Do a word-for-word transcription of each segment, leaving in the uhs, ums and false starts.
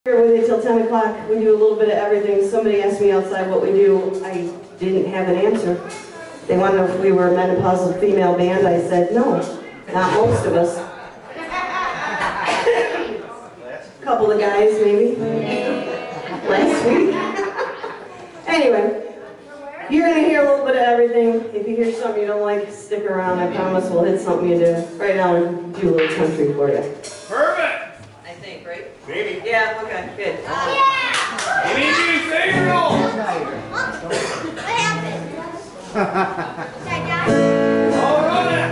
Here with you till ten o'clock. We do a little bit of everything. Somebody asked me outside what we do. I didn't have an answer. They wanted if we were a menopausal female band. I said no, not most of us. A couple of guys maybe. Last week. Anyway, you're going to hear a little bit of everything. If you hear something you don't like, stick around. I promise we'll hit something you do. Right now we'll do a little country for you. Perfect! I think, right? Maybe. Yeah, okay, good. Yeah! You need to say it all! What happened? Did I die? All right!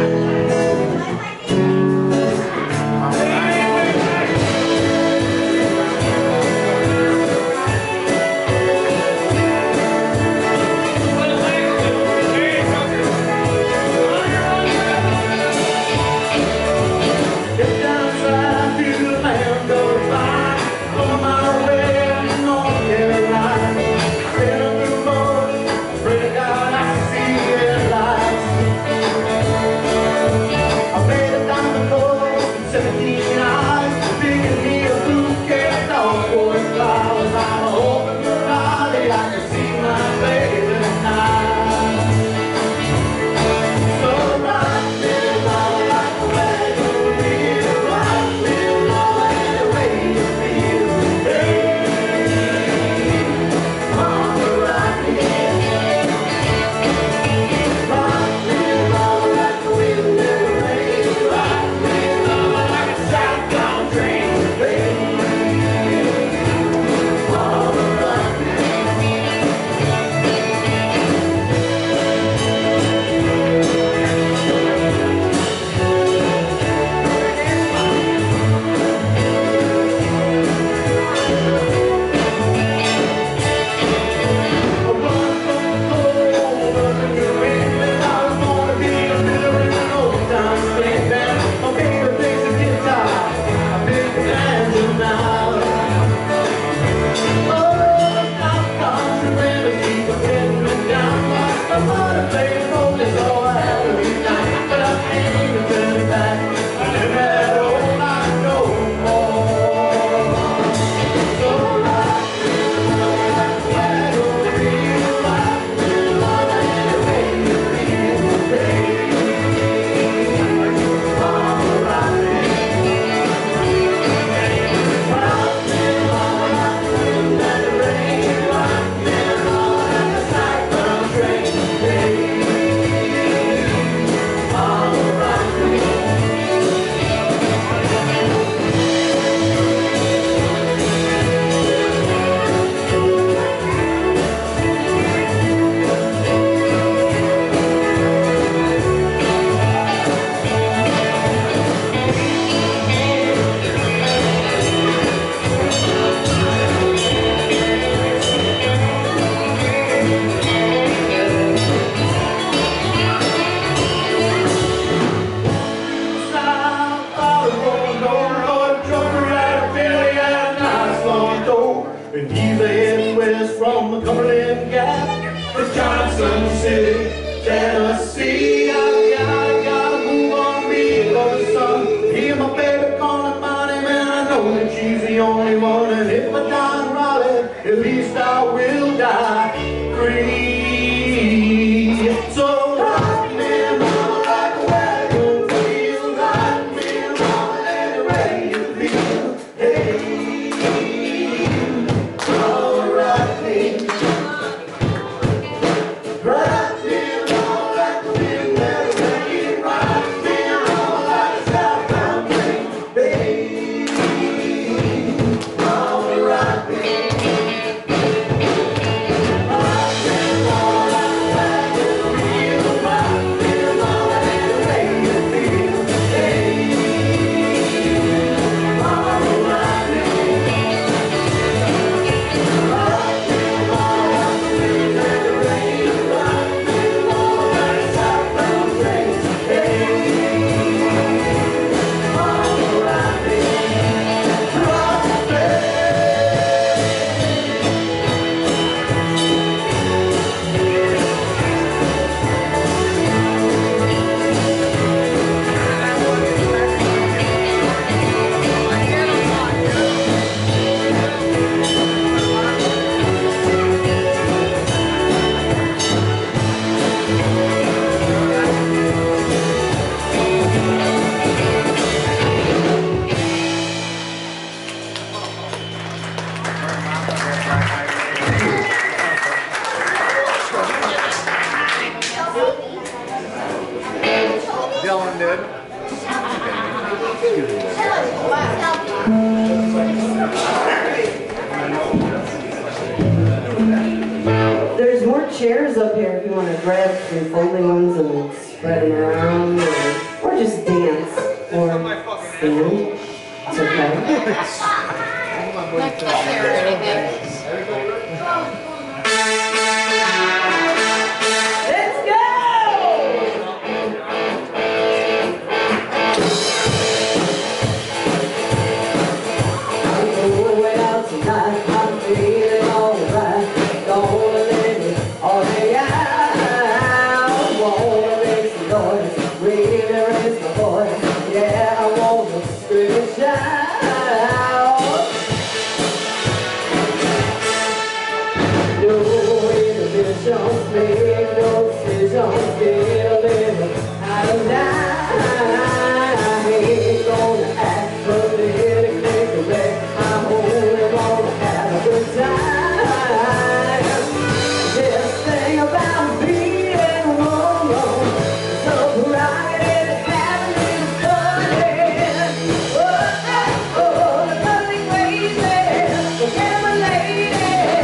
And he's heading west from the Cumberland Gap to Johnson City, Tennessee. I gotta, gotta move on, be the son. Hear my baby calling my name, and I know that she's the only one. And if I die in Raleigh, at least I will die free. So rock me, mama, like a wagon wheel. Rock me, mama, let it rain you feel. Hey. chairs up here if you want to grab some folding ones and spread them around, or, or just dance, or stand. It's okay. Not chair or anything. Let's go! I'm going out tonight. I'm feeling alright. Gonna let it all hang out. Wanna make some noise, really raise my voice. Yeah, I wanna scream and shout. No inhibitions, make no decisions, get a little out of line. I ain't gonna act politically correct. I'm only gonna have a good time. This thing about being a woman, so private and having fun. Oh, oh, oh, the nothing crazy, the camera lady.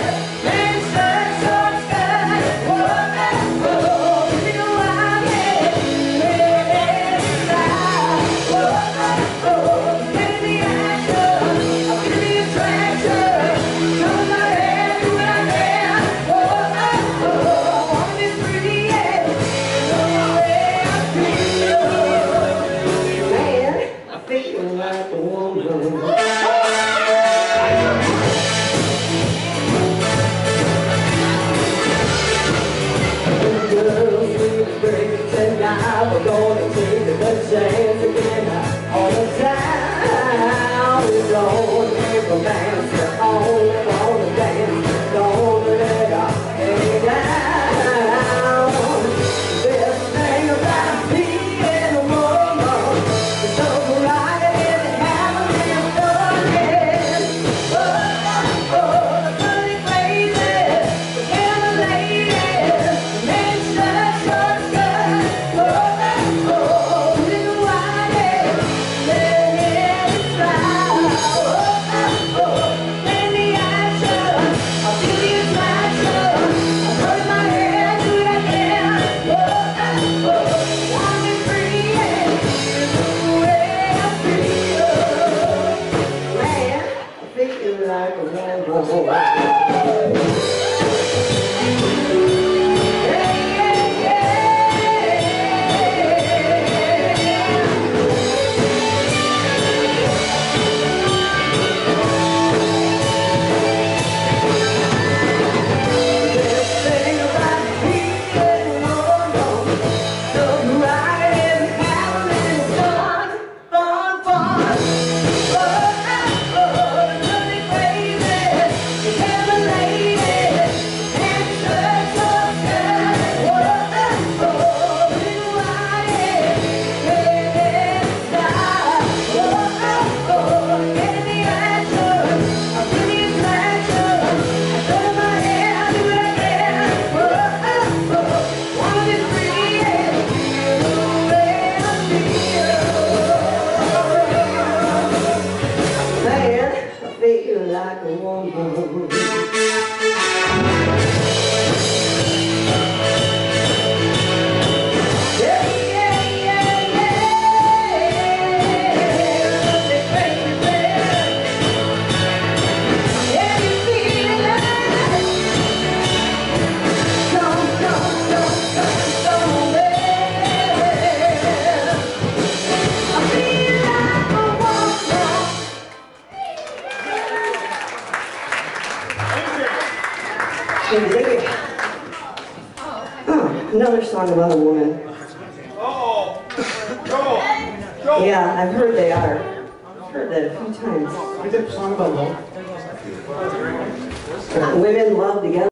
Like a woman. Girls with breaks and now we're gonna take the chance again all the time. We're gonna make romance, we're only gonna dance, don't let our head down. This thing about being a woman is so right. Like a woman. Like a woman. Oh, another song about a woman. Uh-oh. Go. Go. Yeah, I've heard they are. I've heard that a few times. Is it a song about love? Women love together.